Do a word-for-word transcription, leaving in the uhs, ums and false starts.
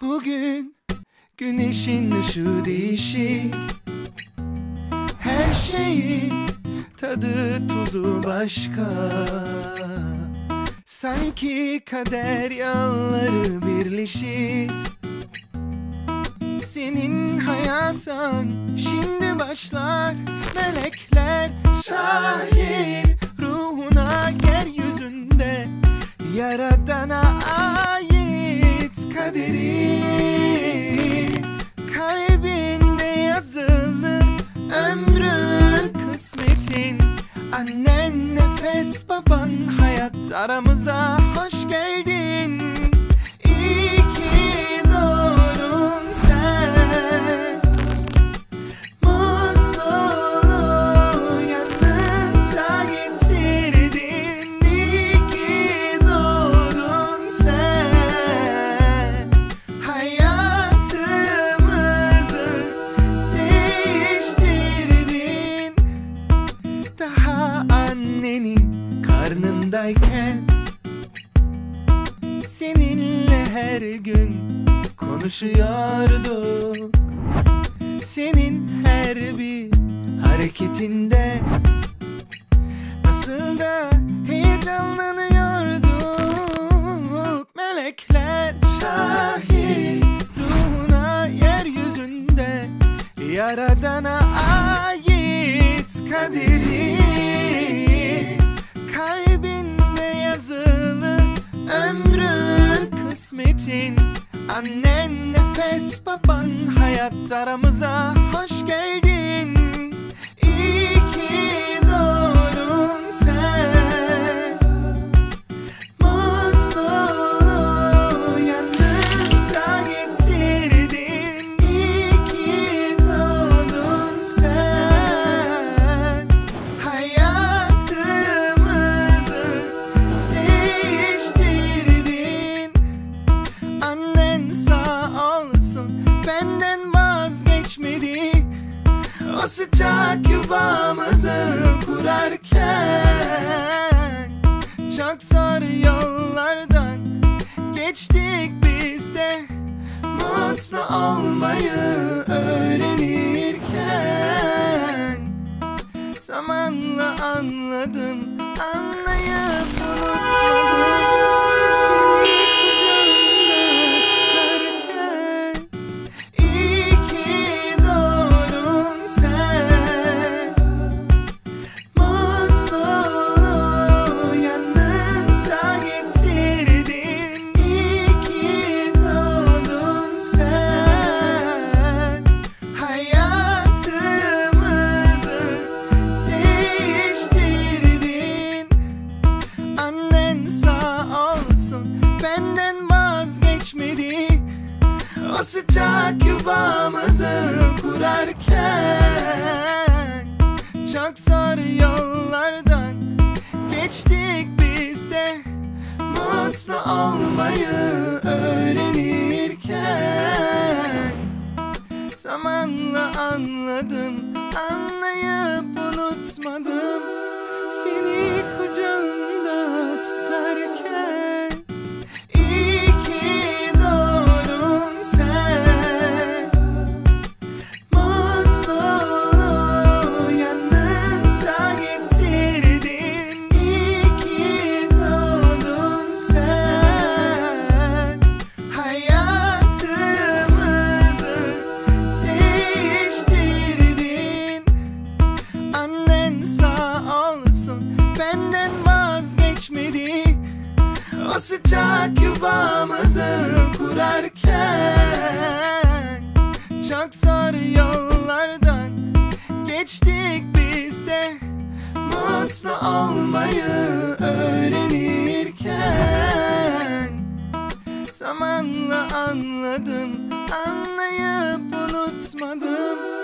Bugün güneşin ışığı değişik, her şeyin tadı tuzu başka. Sanki kader yolları birleşik. Senin hayatın şimdi başlar. Melekler şahit, ruhuna yeryüzünde Yaradana ait kaderi. Kalbinde yazılı ömrün, kısmetin. Annen nefes, baban hayat, aramıza hoş geldin. İyi ki doğdun sen. Mutluluğu yanında getirdin. İyi ki doğdun sen. Hayatımızı değiştirdin. Daha annenin karnındayken seninle her gün konuşuyorduk. Senin her bir hareketinde nasıl da heyecanlanıyorduk. Melekler şahit, ruhuna yeryüzünde Yaradana ait kaderi. Kalbinde yazılı ömrün, kısmetin. Annen nefes, baban hayat, aramıza hoş geldin. İyi ki doğdun sen. Mutluluğu yanında getirdin. İyi ki doğdun sen. Hayatımızı değiştirdin. Annen sağ olsun, benden vazgeçmedi. O sıcak yuvamızı kurarken çok zor yollardan geçtik biz de, mutlu olmayı öğrenirken. Zamanla anladım, anlayıp unutmadım. Seni kucağımda tutarken. İyi ki doğdun sen. Mutluluğu yanında getirdin. İyi ki doğdun sen. Hayatımızı değiştirdin. Annen sağ olsun, benden vazgeçmedi. O sıcak yuvamızı kurarken çok zor yollardan geçtik biz de, mutlu olmayı öğrenirken. Zamanla anladım, anlayıp unutmadım. Seni kucağımda tutarken. İyi ki doğdun sen. Mutluluğu yanında getirdin. İyi ki doğdun sen. Hayatımızı değiştirdin. Annen sağ olsun, benden vazgeçmedi. O sıcak yuvamızı kurarken çok zor yollardan geçtik biz de, mutlu olmayı öğrenirken. Zamanla anladım, anlayıp unutmadım.